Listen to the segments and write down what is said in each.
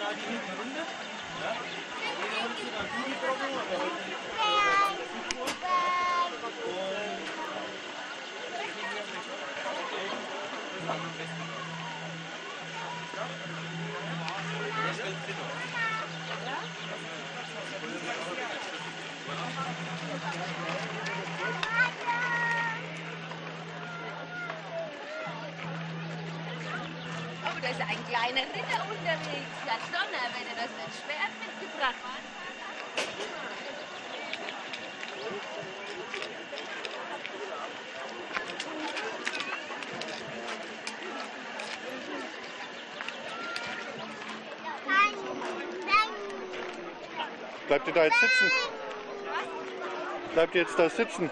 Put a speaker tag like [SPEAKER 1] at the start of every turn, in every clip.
[SPEAKER 1] Oh, da ist ein kleiner Ritter unterwegs. Ja, Donner, wenn er das Schwert mitgebracht hat.
[SPEAKER 2] Bleibt ihr da jetzt sitzen? Bleibt ihr jetzt da sitzen?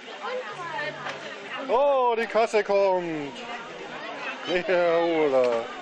[SPEAKER 2] Oh, die Kasse kommt! Ja, Ola.